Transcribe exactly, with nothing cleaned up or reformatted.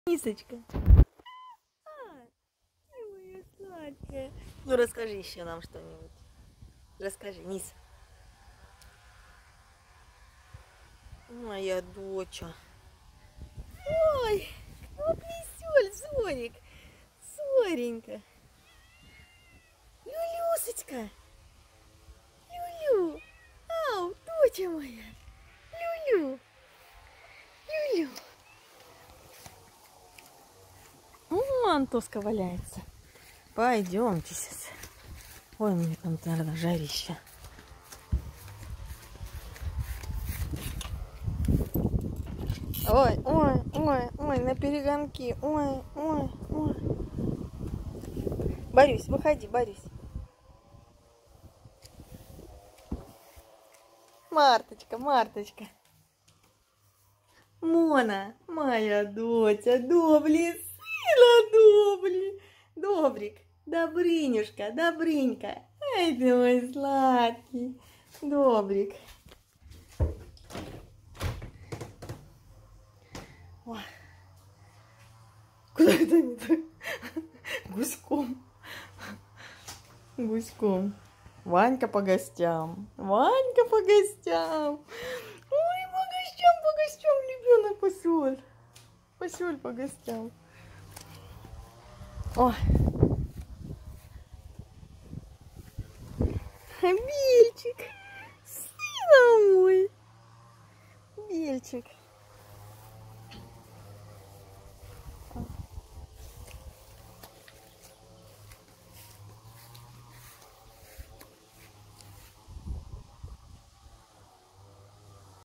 Мисочка. А, ты моя сладкая. Ну расскажи еще нам что-нибудь. Расскажи, Ниса. Моя доча. Ой, кто плесёль, Зорик. Зоренька. Люлюсочка. Люлю. Ау, доча моя. Люлю. Люлю. О, Антоска валяется. Пойдемте сейчас. Ой, мне там, наверное, жарища. Ой, ой, ой, ой, на перегонки. Ой, ой, ой. Борюсь, выходи, борюсь. Марточка, Марточка. Мона, моя доча, добли, сына добли. Добрик, Добрынюшка, Добрынька. Ай ты мой сладкий. Добрик. Ой. Куда это не так? Гуськом. Гуськом. Ванька по гостям. Ванька по гостям. Ой, по гостям, по гостям, ребенок посёль. Посёль по гостям. Ой. Бельчик. Сына мой. Бельчик.